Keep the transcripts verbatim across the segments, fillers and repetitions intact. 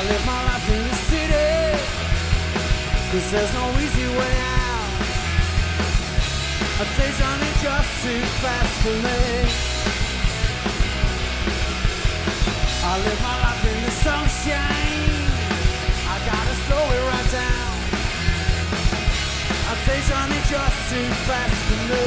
live my life in the city, 'cause there's no easy way out. A day's running just too fast for me. I live my life in the sunshine, I gotta slow it right down. A day's running just too fast for me.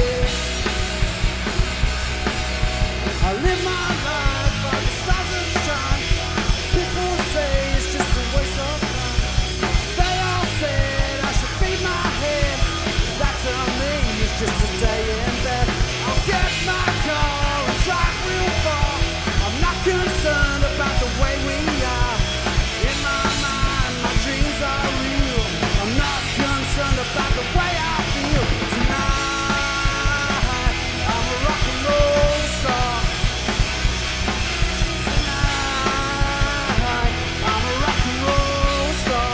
I live my life by the stars that shine. People say it's just a waste of time. They all said I should feed my head. That to me is just a day in bed. I'll get my car and drive real far. I'm not concerned about the way we are. In my mind, my dreams are real. I'm not concerned about the way I feel. Tonight, I'm a rock and roll star. Tonight, I'm a rock and roll star.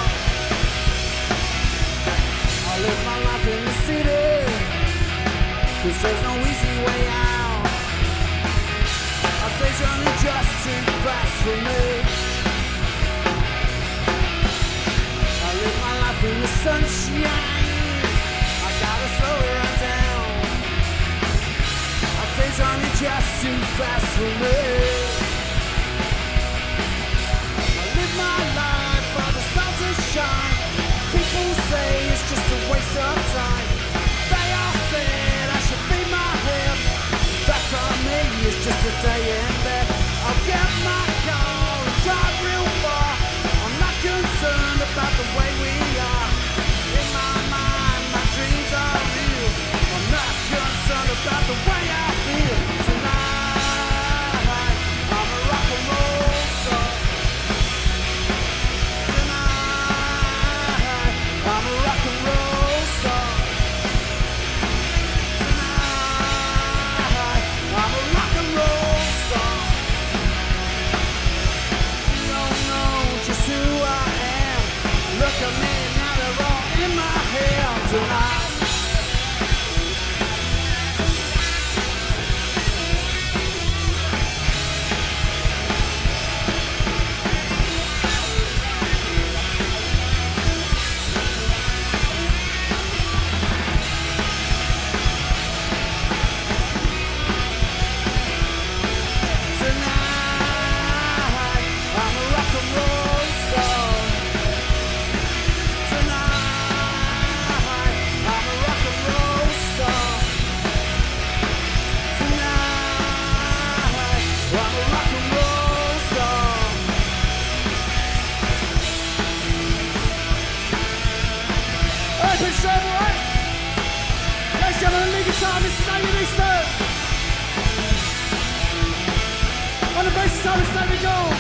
I live my life in the city, 'cause there's no easy way out. Our days running just too fast for me. I live my life in the sunshine, I gotta slow it right down. Our days running just too fast for me. I live my life by the stars that shine. People say it's just a waste of time. They all said I should feed my head. That on me is just a day in bed. I'll get my car and drive real far. I'm not concerned about the way we are. In my mind, my dreams are real. I'm not concerned about the way I feel. Tonight, I'm a rock and roll star. Tonight, I'm a rock and roll star. Tonight, I'm a rock and roll star. You don't know just who I am. Look at me now, they're all in my head tonight. Tonight, I'm a rock and roll star. Tonight, I'm a rock and roll star. Tonight, I'm a rock and roll star. Hey, pitch driver, right? Ladies and gentlemen, lead guitar, Mister David Easton. On the bass guitar, Mister David Gold.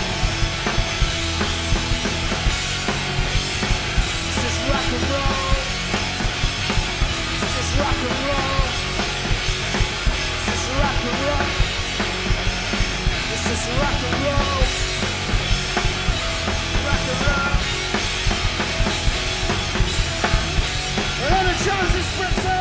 It's just rock and roll. It's just rock and roll. It's just rock and roll. It's just rock and roll. Rock and roll. And on the drums is Fritzy.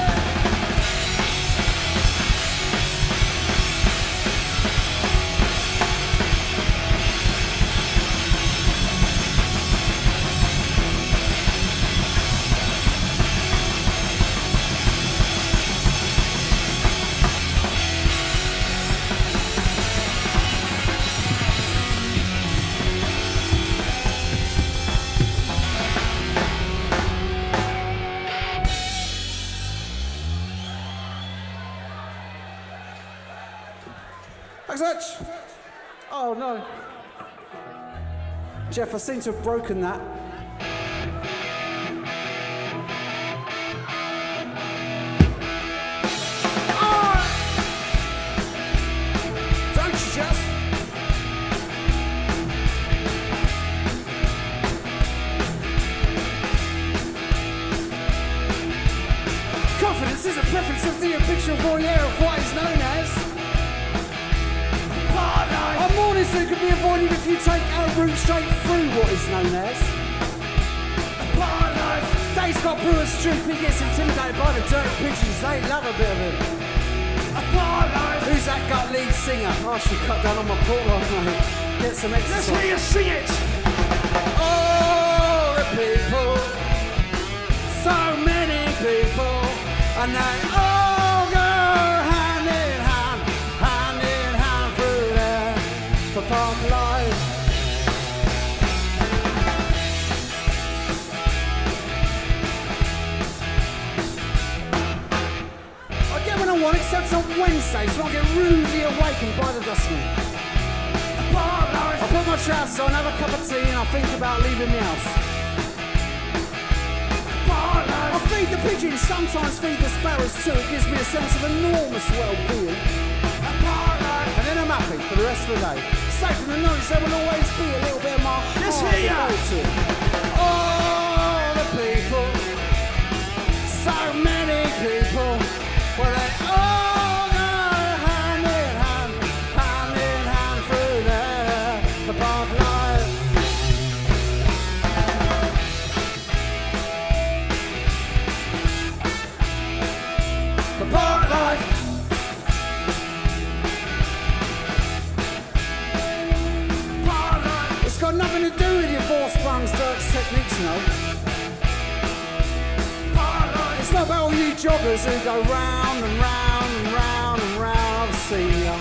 Thanks much. Oh no. Jeff, I seem to have broken that. Oh! Don't you just? Confidence is a preference of the habitual voyeur of what is known as. Our mornings that could be avoided if you take our route straight through what is known as. Dave's got Brewer's Street, he gets intimidated by the dirty pigeons, they love a bit of him. Who's that gut lead singer? Oh, I should cut down on my portfolio, mate. Get some exercise. Let's hear you sing it! All the people, so many people, and they all go hand in hand, hand in hand through there for Park Life. I get when I want, except on Wednesday, so I get rudely awakened by the dustman. I put my trousers on, have a cup of tea, and I think about leaving the house. I feed the pigeons, sometimes feed the sparrows too. It gives me a sense of enormous well-being. And then I'm happy for the rest of the day. Safe from the knowledge there will always be a little bit of my heart to go to. All the people, so many people, well they all go hand in hand, hand in hand through there, the Park Life. The Park Life. Park Life. It's got nothing to do with your four-sprung Dirk's techniques, you know. It's not about all you joggers who go round and round and round and round. I've seen ya.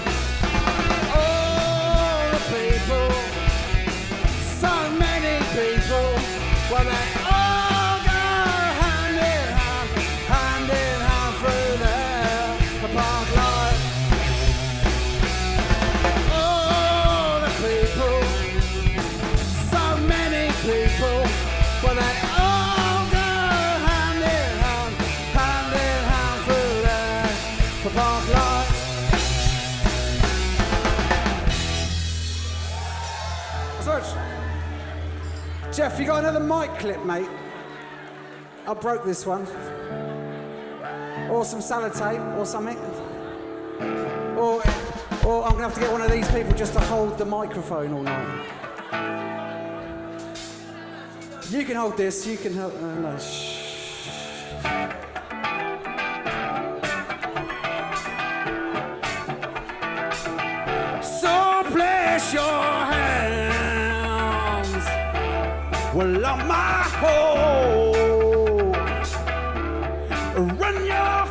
All the people, so many people, well they all go hand in hand, hand in hand through there, the Park Life. All the people, so many people, well they all go hand in hand, hand in hand through there, the Park Life. Search. Jeff, you got another mic clip, mate? I broke this one. Or some sellotape or something. Or, or I'm gonna have to get one of these people just to hold the microphone all night. You can hold this, you can hold, uh, no, shh. So place your hands, well on my hole, run your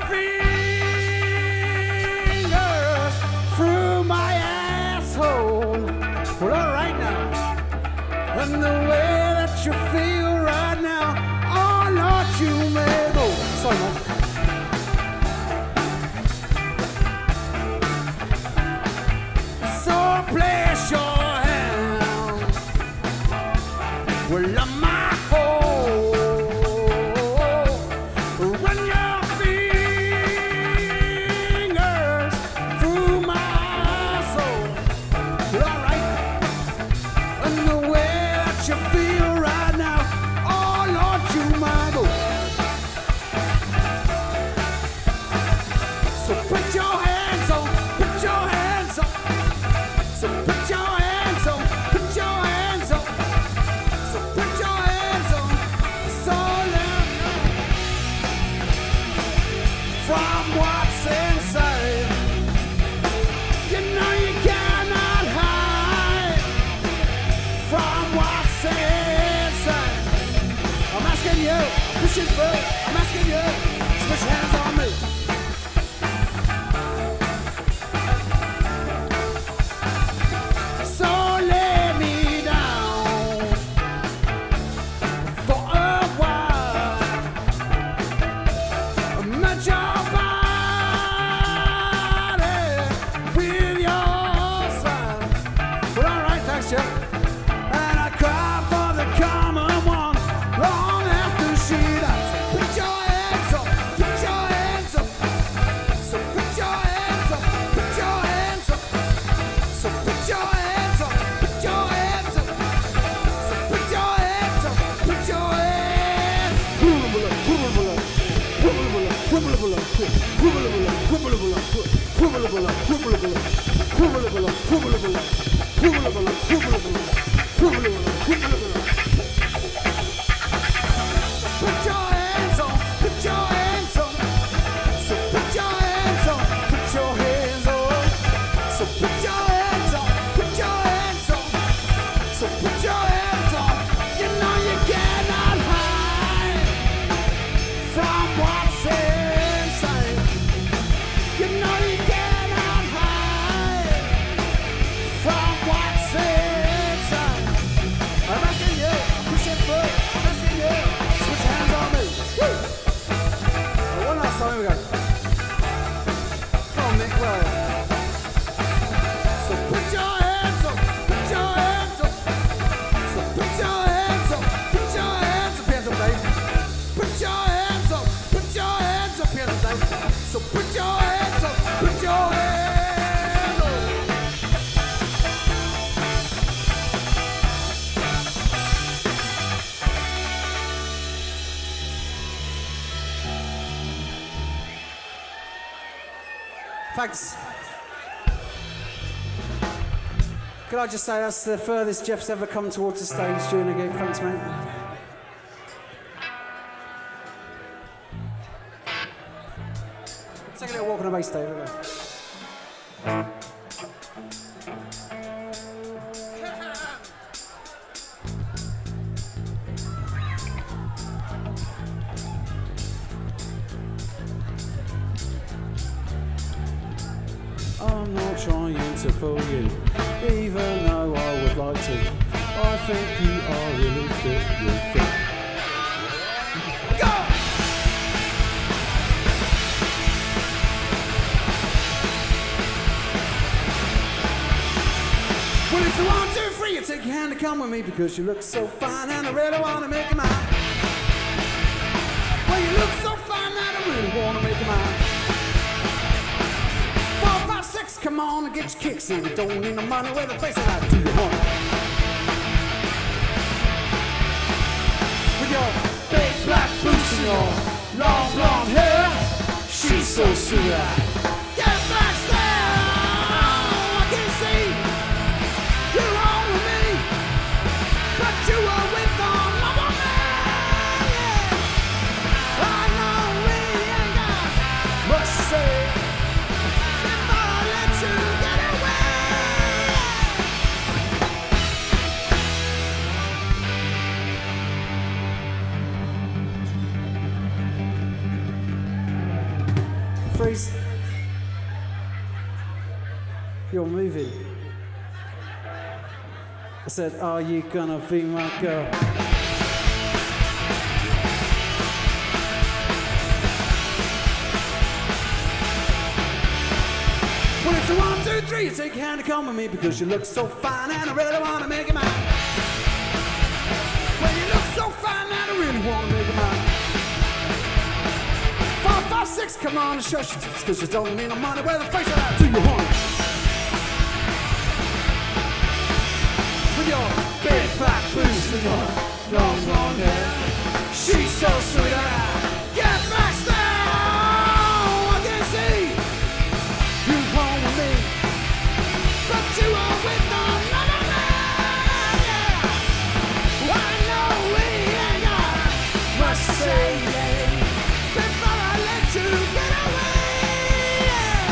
fingers through my asshole. Well, all right now, and the way that you feel right now, oh Lord, you may go. Sorry, man. So place your hands, well on my hole, run your fingers through my soul. Well, all right, and the way that you feel right now, oh Lord, you might go. So put your hands on, put your hands on. So put your hands on, put your hands on. So put your hands on. So loud from what's inside. You know you cannot hide from what's inside. I'm asking you, push it through. I'm asking you, switch hands on me. So lay me down for a while. Match your body with your smile. Well, all right, thanks, Jeff. And I cry for the common one long after she dies. Put your hands up, put your hands up. So put your hands up, put your hands up. So put your hands up, put your hands up. So put your hands up, put your hands. Put your hands on, put your hands on. So put your hands on, put your hands on. So put your hands on, put your hands on. So put your hands on, Thanks. Could I just say that's the furthest Jeff's ever come towards the stage during a gig. Thanks, mate. Take a little walk on the bass, Dave. I'm not trying to fool you, even though I would like to. I think you are really fit, you're fit. Go! Well, it's a one, two, three, you take your hand to come with me because you look so fine and I really want to make you mine. Well, you look so fine that I really want to make you mine. Come on and get your kicks in. You don't need no money with the face that I do you want. With your big black boots and your long blonde hair, she's so sweet. Get back there, I can see you're on with me, but you are with another man. Yeah. I know we ain't got much to say. Freeze. You're moving. I said, are you gonna be my girl? Well, it's a one, two, three, you take your hand to come with me because you look so fine and I really wanna make you mine. Well, you look so fine and I really wanna make you mine. Five, five, six, come on and shush your tits, cause you don't need no money with a face that to your horn. With your big fat boots and your long blonde hair, she's so sweet. Get back down, I can see you home with me, but you are with another man. Yeah. I know we ain't got much to say. To get away, yeah.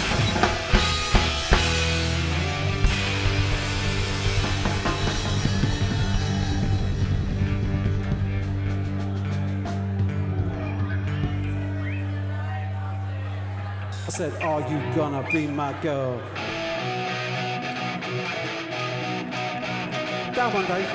I said, are you gonna be my girl? Down one, Dave.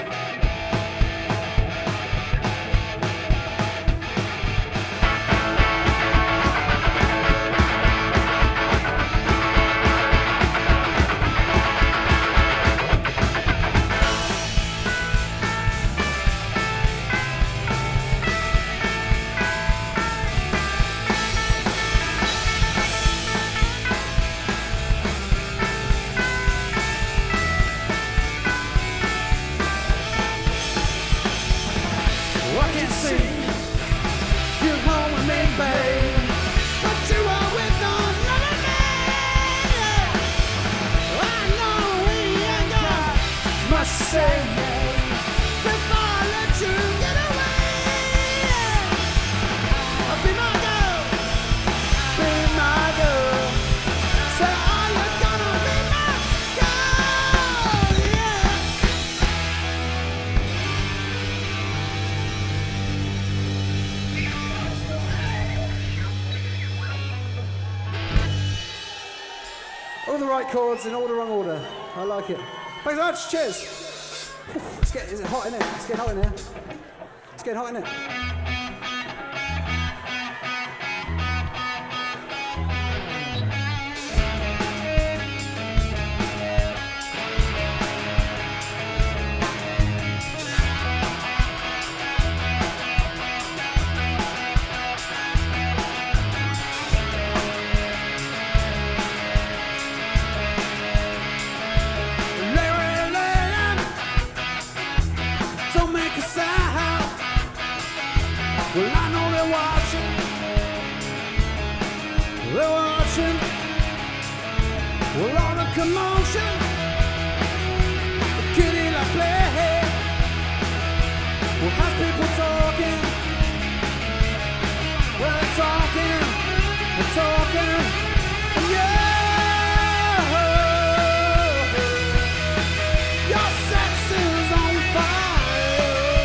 All the right chords in all the wrong order. I like it. Thanks very much. Cheers. It's getting, is it hot in here? It's getting hot in here. It's getting hot in here. Well, I know they're watching, they're watching, Well, all the commotion, the kitty like play. Well, how's people talking? Well, they're talking, they're talking, yeah. Your sex is on fire.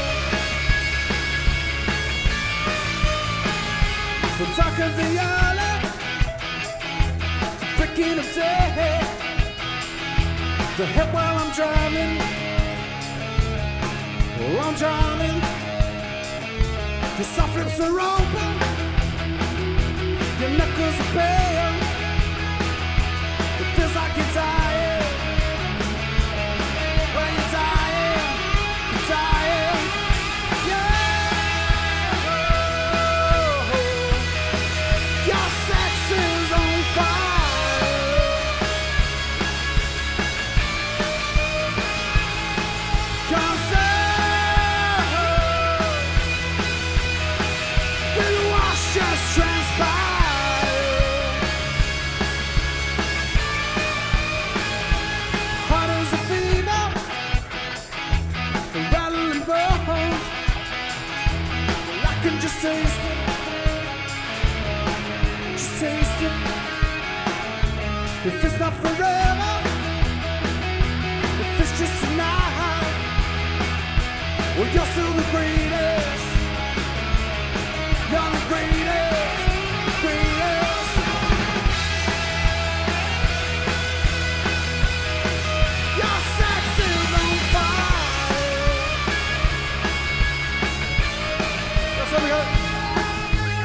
The dark of the early, the breaking of day. The hip while I'm driving, while I'm driving. Your soft lips are open, your knuckles are pale. It feels like you're dying. Well, you're dying, you're dying, yeah. Your sex is on fire. Come just transpire. Hot as a fever, the rattling bones. Well, I can just taste it, just taste it. If it's not forever, if it's just tonight, well, you're still the greatest. You're the greatest, greatest. Your sex is on fire. That's how we go. Uh.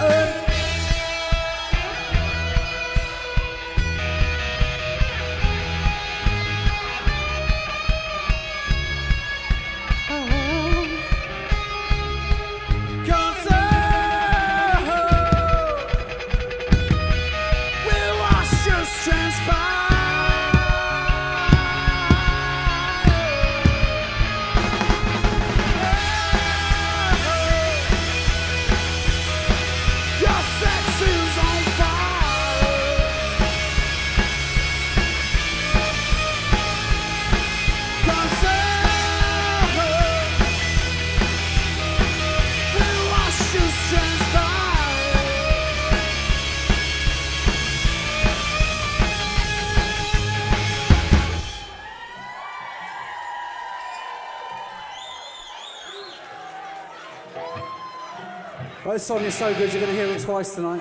Well, this song is so good, you're going to hear it twice tonight.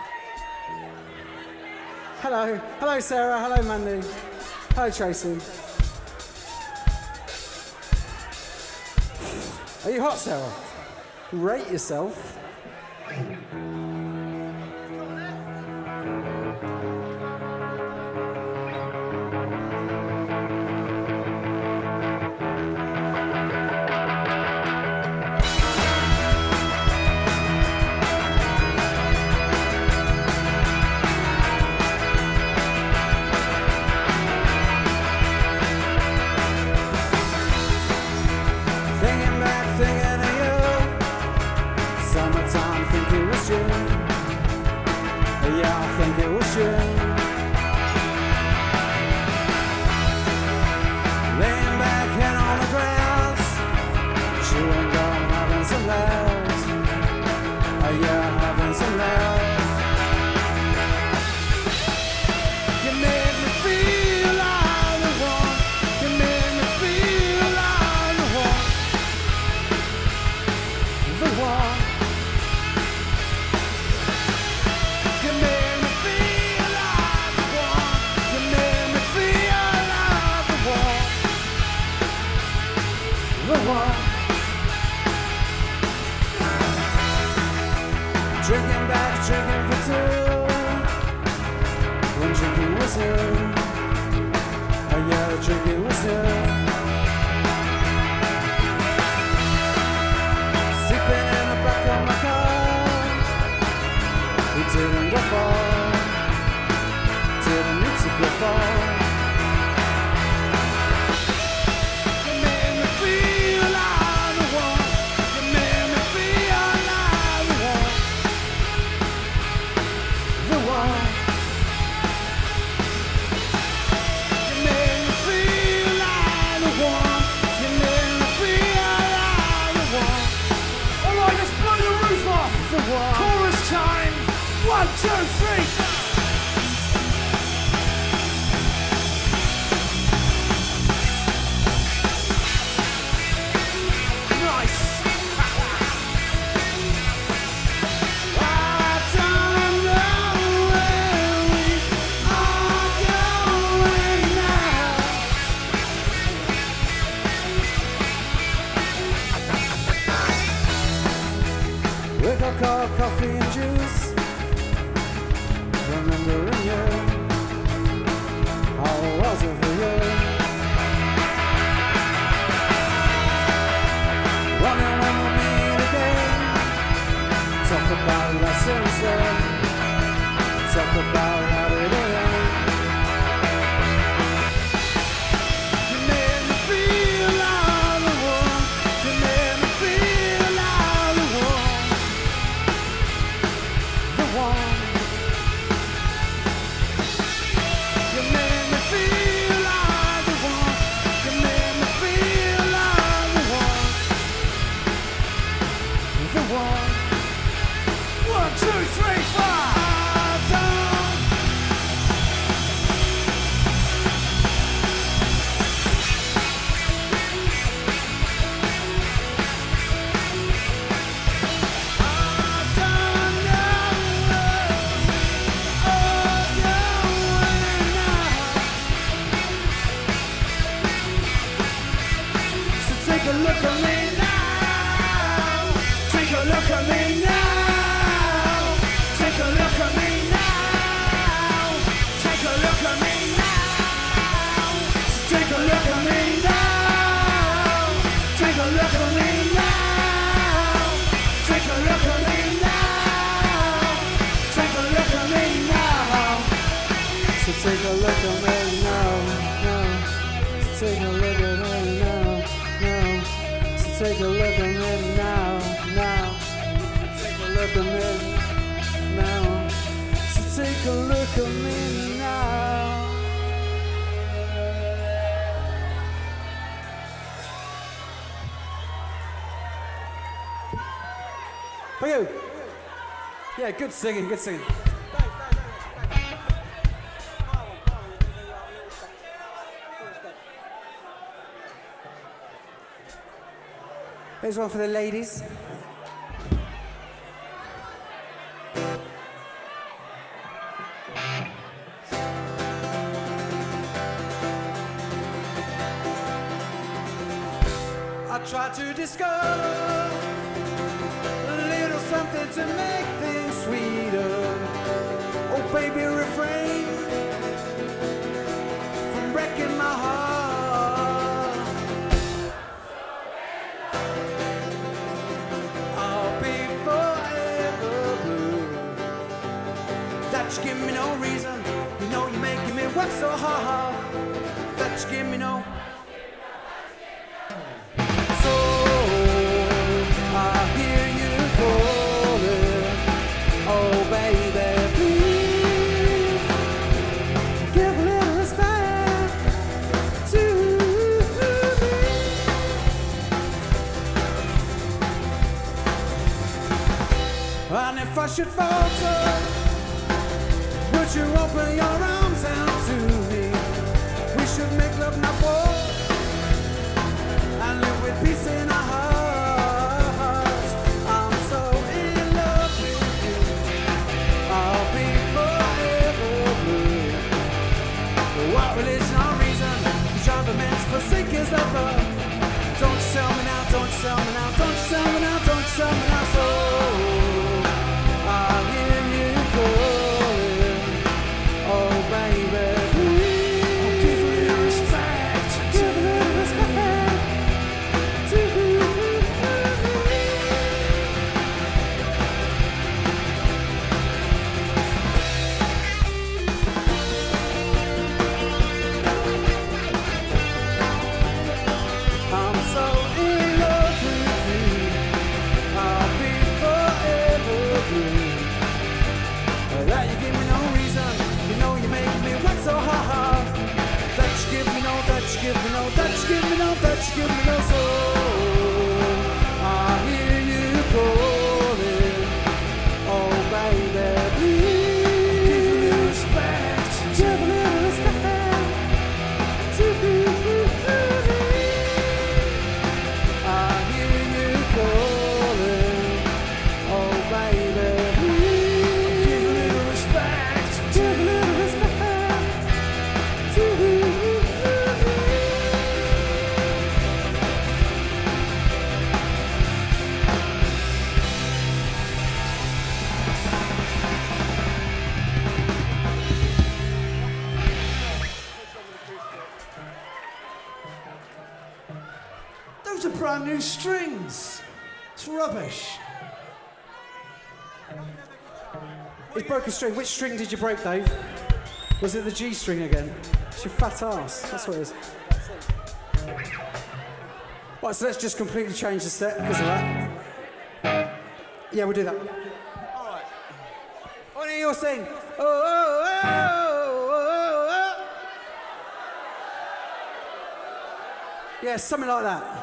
Hello. Hello, Sarah. Hello, Mandy. Hello, Tracy. Are you hot, Sarah? Rate yourself. Drinking back, drinking for two. When drinking was new, oh yeah, drinking was new. Sleeping in the back of my car, we didn't go far, didn't need to go far. call coffee and juice. Remembering you, how was it for you? Wondering when we'll meet again. Talk about lessons learned. Talk about how it ended. You made me feel all the warm. You made me feel all the warm. The warm. You made me feel all the warm. You made me feel all the warm. The warm. One, two, three, four. Take a look at me now. Take a look at me now. Take a look at me now. Take a look at me now. Take a look at me now. Take a look at me now. Take a look at me now. Take a look at me now. So take a look at me now. Now. Take a look at me now. Take a look at me now, now. Take a look at me now. So take a look at me now. For you. Yeah, good singing, good singing. Here's one for the ladies. I try to discover a little something to make things sweeter. Oh, baby, refrain from wrecking my heart. That you give me no reason. You know you're making me work so hard. That you give me no. So I hear you calling. Oh baby, please give a little respect to me. And if I should falter, would you open your arms out to me? We should make love, not war, and live with peace in our hearts. I'm so in love with you. I'll be forever blue. What religion or reason? Each other man's forsake his lover. Don't you tell me now, don't you tell me now, don't you tell me now, don't you tell me now. So I hear you calling. Oh baby, please give a little respect, give a little respect to me. I'm so in love with you. I'll be forever blue. That you give me no reason. You know you're making me work so hard. That you give me no, that you give me no, that you give me no, that you give me no soul. I hear you calling. Oh baby, please give a little respect, give a little respect to me. I hear you calling. Oh baby, please give a little respect, give a little respect to me. loads of brand new strings. It's rubbish. He broke a string. Which string did you break, Dave? Was it the G string again? It's your fat ass. That's what it is. Right, so let's just completely change the set because of that. Yeah, we'll do that. All right. I want to hear you all sing. Oh, oh, oh, oh, oh. Yeah, something like that.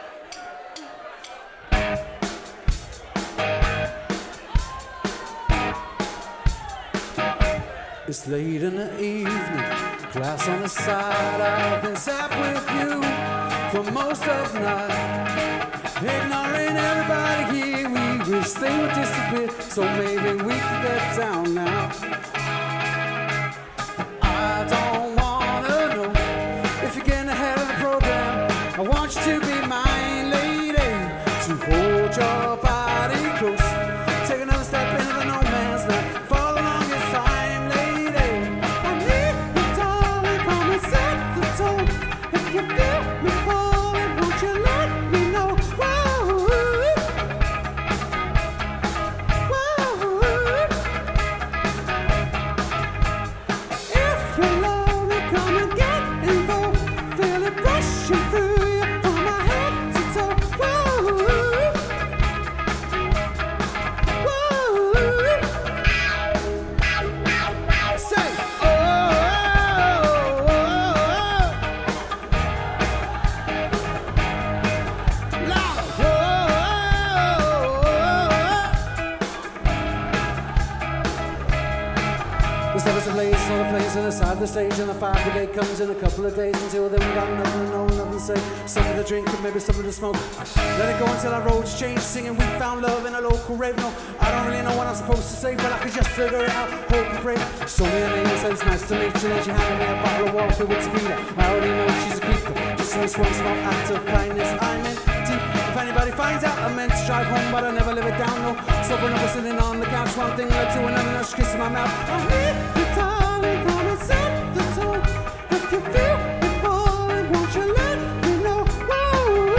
It's late in the evening, glass on the side. I've been sat with you for most of the night, ignoring everybody here. We wish they would disappear, so maybe we could get down now. I don't wanna know if you're getting ahead of the program. I want you to be mine, lady, to hold your body close. Take another step into the no man's land. For the longest time, lady, I need you, darling. Come and set the tone. If you feel me falling, won't you let me know? Whoa, whoa. If you're lonely, come and get involved. Feel it rushing through you from my head to toe. Whoa, whoa. Say, oh, oh, oh, oh. Loud, oh, oh. There's never some place, not a place on the side of the stage, and the fire brigade comes in a couple of days. Until then we got nothing to know, nothing to say. Something to drink and maybe something to smoke. Let it go until our roads change, singing we found love in a local rave. No, I don't really know what I'm supposed to say, but I could just figure it out, hope and pray. She told me her name and said it's nice to meet you, and she handed me a bottle of water with tequila. I already know she's a creeper, just this one small act of kindness I meant deep. If anybody finds out, I meant to drive home, but I never live it down, no. So when I was sitting on the couch, one thing led to another, now she kissing my mouth. I need you, darling, come and set the tone. If you feel me falling, won't you let me know? Whoa,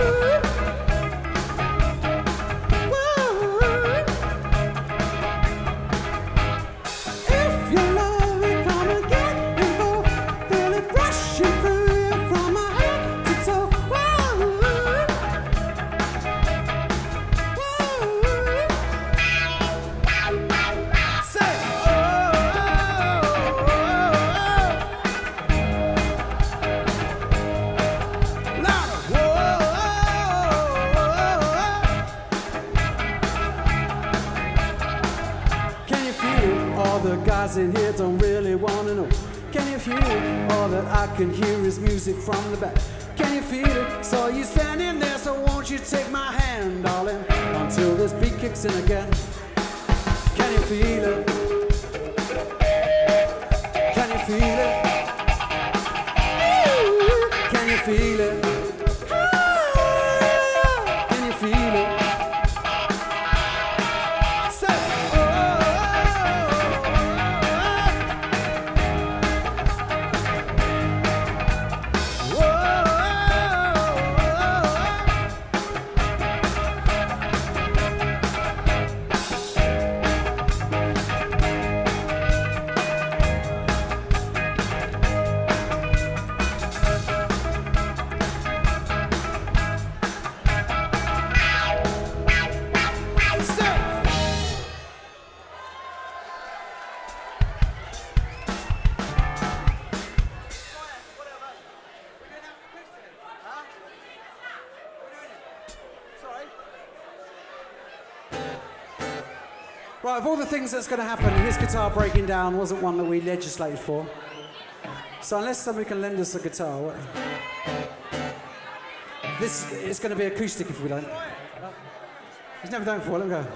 whoa. If you're lonely, come and get involved. Feel it rushing through you from my head to toe. Whoa, whoa. Say, oh, oh, oh, oh. Louder. Whoa. Can you feel all the guys in here don't really want to know? Can you feel all that I can hear is music from the back? Can you feel it? Saw you standing there, so won't you take my hand, darling, until this beat kicks in again? Can you feel it? Can you feel it? Ooh, can you feel it? Ah, can you feel it? Say, oh, oh, oh, oh. Right, of all the things that's going to happen, his guitar breaking down wasn't one that we legislated for. So unless somebody can lend us a guitar, what? This is going to be acoustic if we don't. He's never done it before, let him go.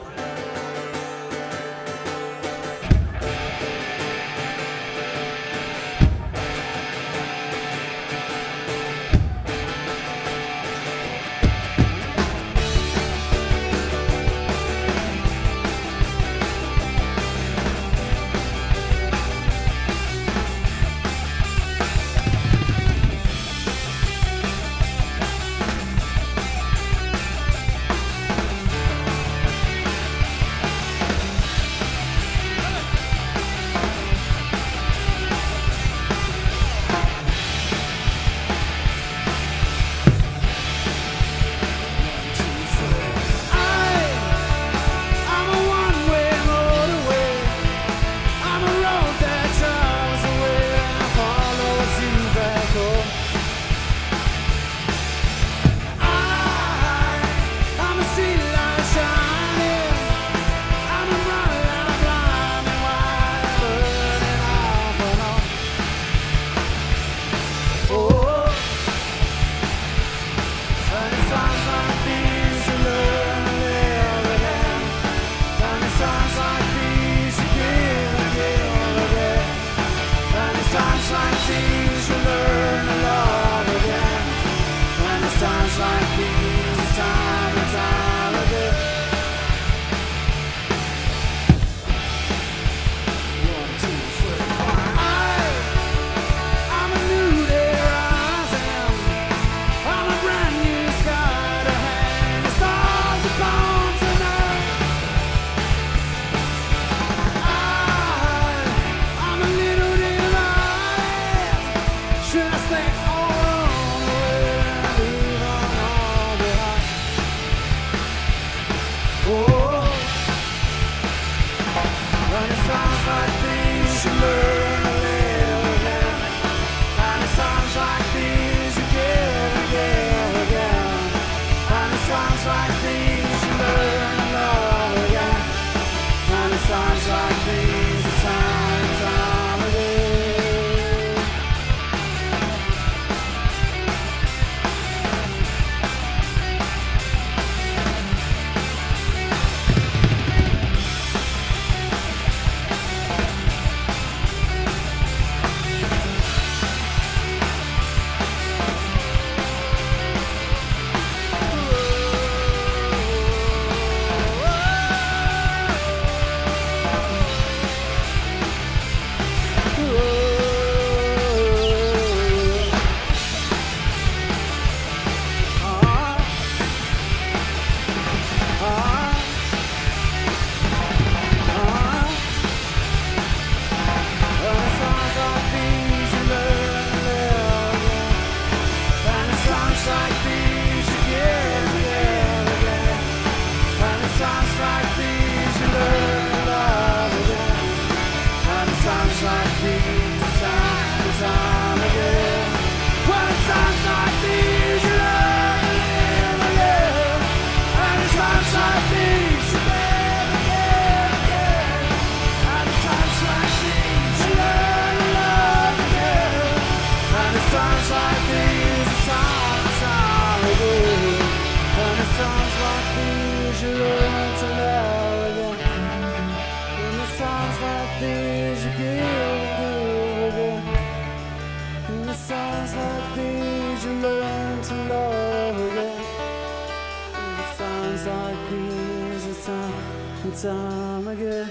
time again.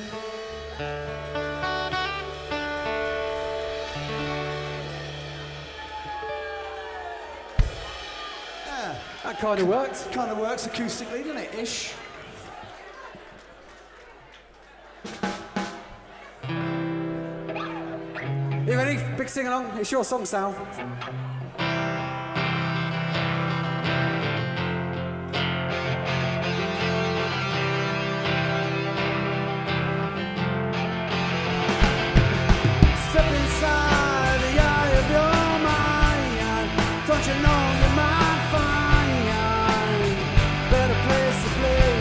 Yeah, That kind of worked. kind of works acoustically, doesn't it? Ish. You ready? Big sing along. It's your song, Sal. Step inside the eye of your mind. Don't you know you might find better place to play?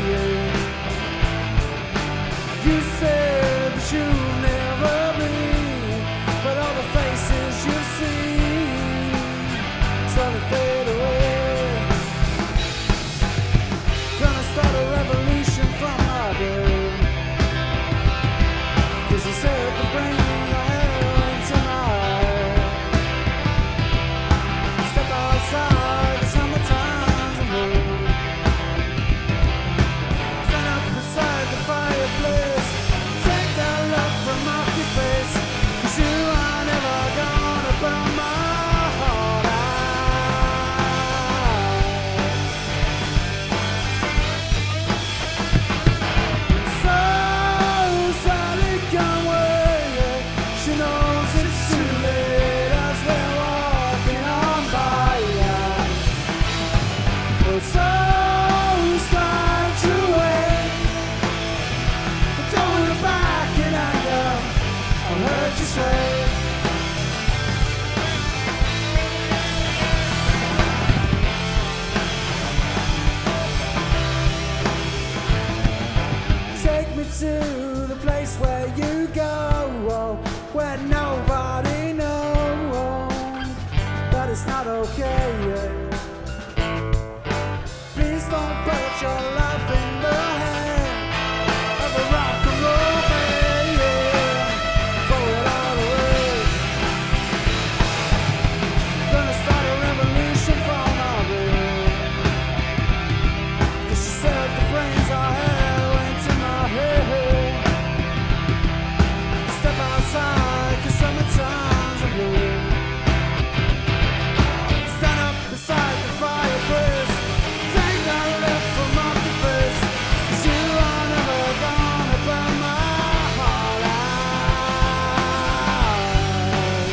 You said that you've never been, but all the faces you've seen slowly fade away. Gonna start a revolution from my bed, 'cause you said the brain I have tonight. Step outside the summertime's room. Stand up beside the fireplace. Take that look from off your face, 'cause you are never gonna burn my heart out. So Sally can wait. She knows it's too late as we're walking on by. Well, so it's time to wait, but don't look back in anger. I heard you say. Take me to the place where you go, where nobody knows that it's not okay. Please don't put your life in the hand of a rock and roll band. Throw it all away. Gonna start a revolution from our bed, 'cause she said the brains I had went to my head. Step outside, 'cause summertime's a blue. Stand up beside the fireplace. Take that look from off your face, 'cause you are never gonna burn my heart out.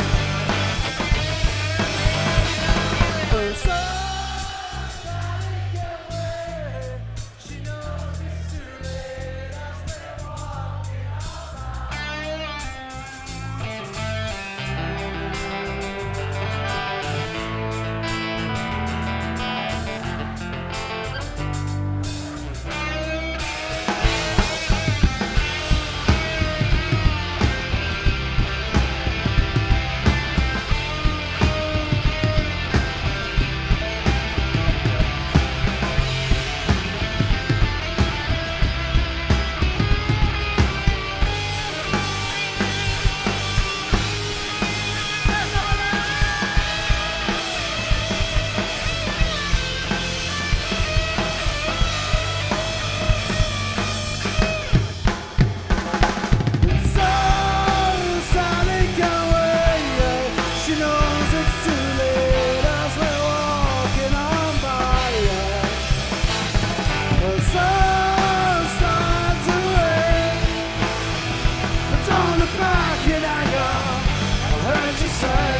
But so Sally can wait. She knows it's too late as we're walking out. So Sally can wait. She knows it's too late as we're walking on by. Well, so start to wait, but don't look back in anger. I heard you say.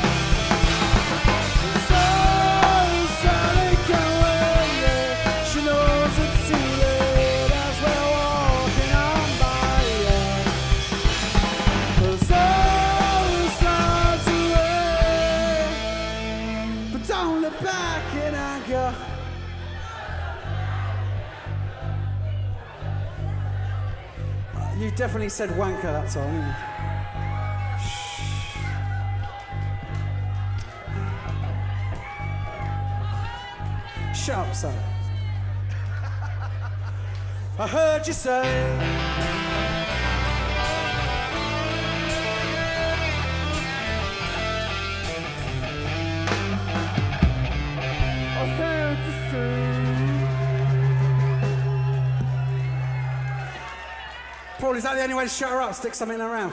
So Sally can wait. She knows it's too late as we're walking on by. Well, so start to wait, but don't look back in anger. You definitely said wanker that time, didn't you? Shut up, son. I heard you say. I heard you say. Paul, is that the only way to shut her up? Stick something in her mouth.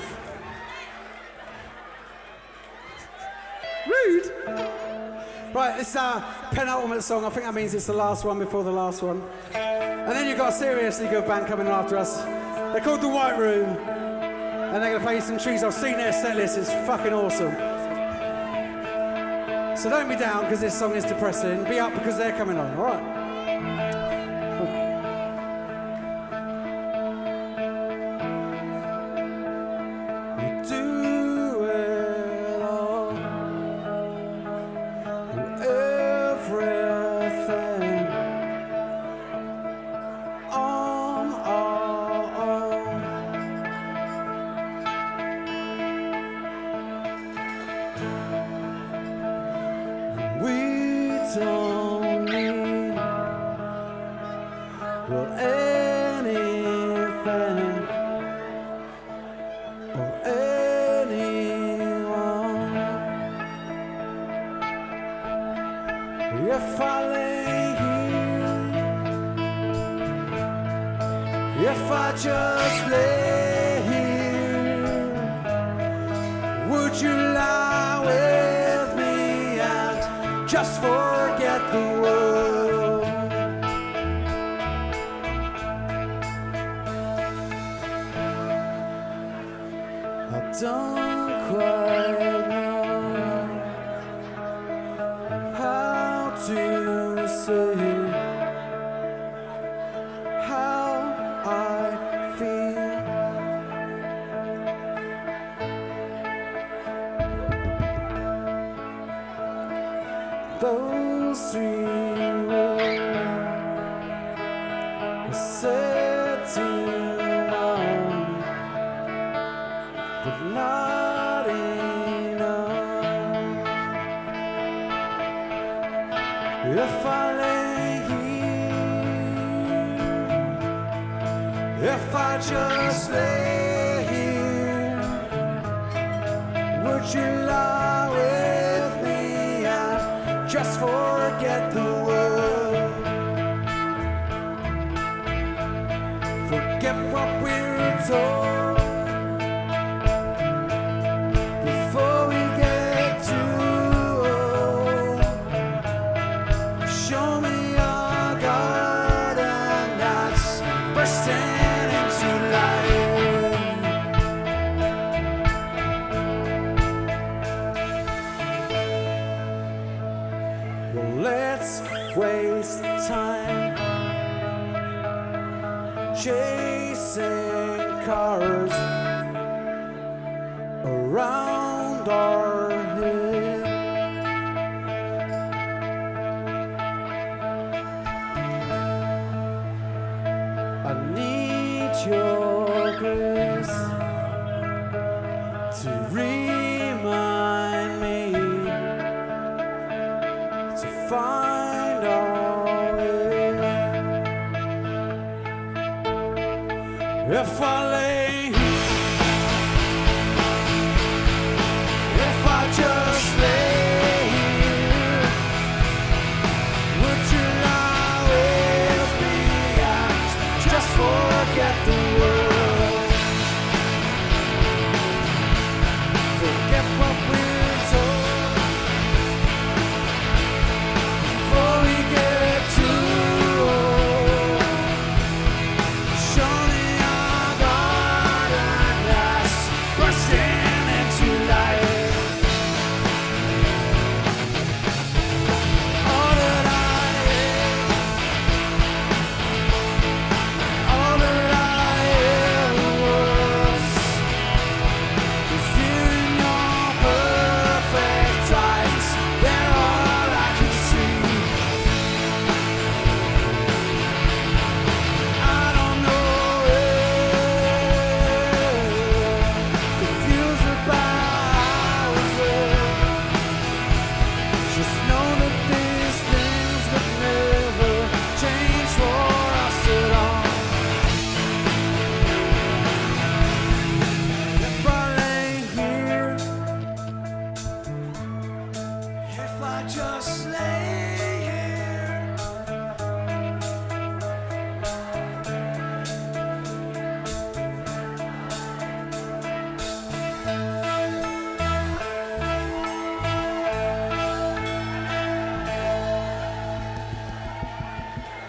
Rude. Right, this uh, penultimate song. I think that means it's the last one before the last one. And then you've got a seriously good band coming after us. They're called The White Room. And they're going to play you some tunes. I've seen their set list. It's fucking awesome. So don't be down because this song is depressing. Be up because they're coming on, all right? If I lay here, if I just lay here, would you lie with me and just forget the world? I don't quite know how to say how I feel. Those three words were said to one, but not enough. If I lay here, if I just lay here, would you lie with me and just forget the world? Forget what we're told before we get too old. Show me a garden that's bursting into life. Well, let's waste time chasing cars around our head. I need your grace to remind me to find our way. If I lay here, if I just lay here, would you lie with me and just forget the world? Forget what we're told before we get too old. Show me a garden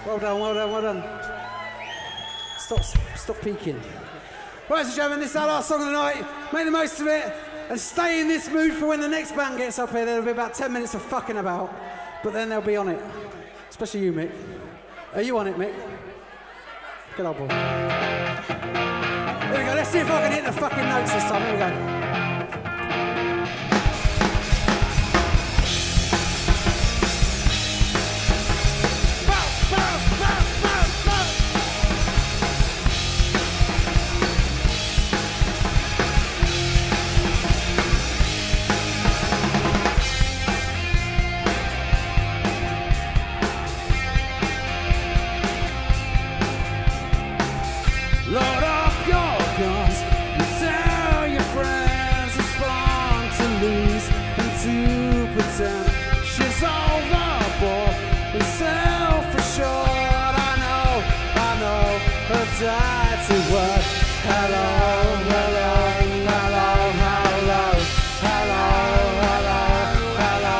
Well done, well done, well done. Stop, stop peeking. Right, ladies and gentlemen, this is our last song of the night. Make the most of it and stay in this mood for when the next band gets up here. There'll be about ten minutes of fucking about, but then they'll be on it. Especially you, Mick. Are you on it, Mick? Good old boy. Here we go, let's see if I can hit the fucking notes this time. Here we go. Load up your guns and tell your friends it's fun to lose and to pretend she's overboard and self-assured. I know, I know her dirty word. Hello, hello, hello, hello, hello, hello, hello,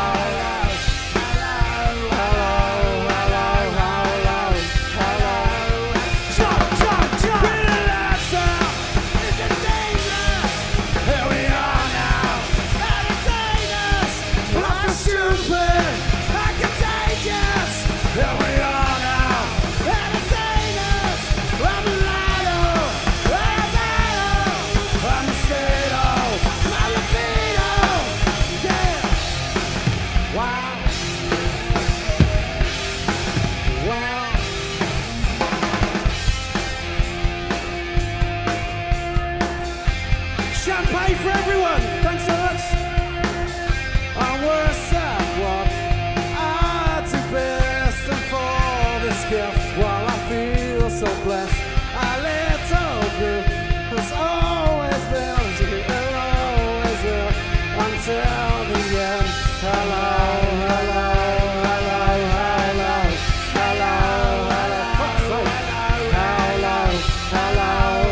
Champagne for everyone. Thanks so much. I'm worse at what I do best, and for this gift, while I feel so blessed, a little bit has always been, it always will, until the end. Hello, hello, hello, hello, hello, hello, hello, hello, hello.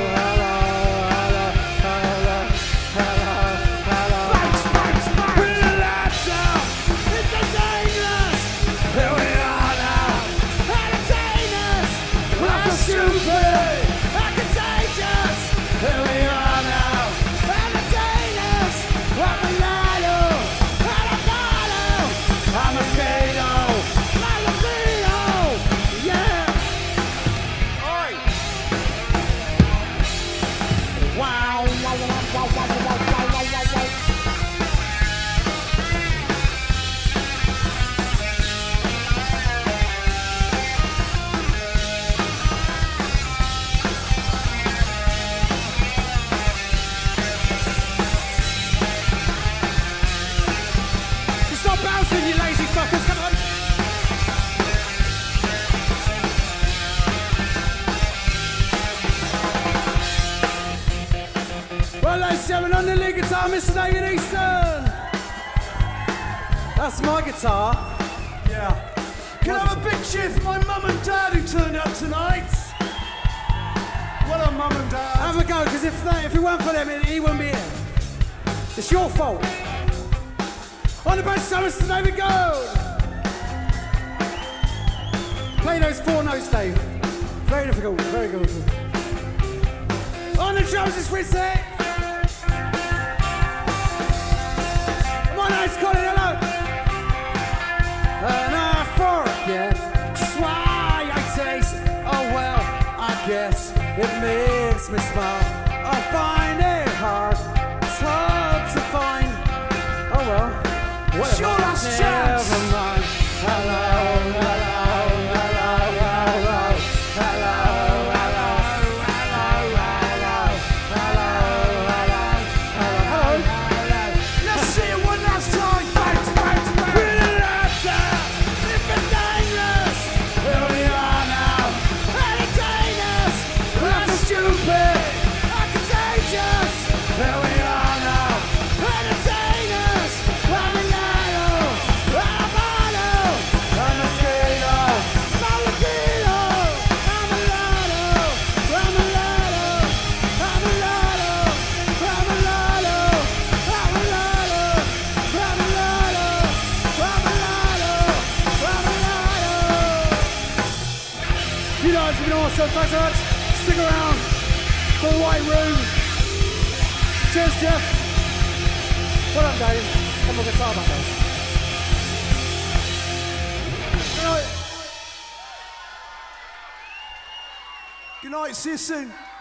You lazy fuckers, come on! Well, ladies and gentlemen, on the lead guitar, Mister David Easton. That's my guitar. Yeah. Can I have a big cheer for my mum and dad who turned up tonight? Well done, mum and dad. Have a go, because if, they, if it weren't for them, he wouldn't be here. It's your fault. On the bass, Mister David Gold. Play those four notes, Dave. Very difficult, very good. On the drums, it's Fritzy. My name's Colin, hello. And I forget just why I taste. Oh well, I guess it makes me smile. I find it hard, it's hard to find. Oh well. It's your last chance. Never mind. Hello, hello, hello, hello, hello, hello, hello, hello, hello, hello. Let's see it one last time. Bang, bang, bang. We're the laughter, if it's dangerous. Here we are now. Entertainers, laugh is stupid, not contagious. Here we are now. Entertainers, I'm a liar. guys have been awesome. Thanks so much. Stick around for the White Room. Cheers, Jeff. Well done, Dave. Come on, guitar back there. Good night. Good night. See you soon.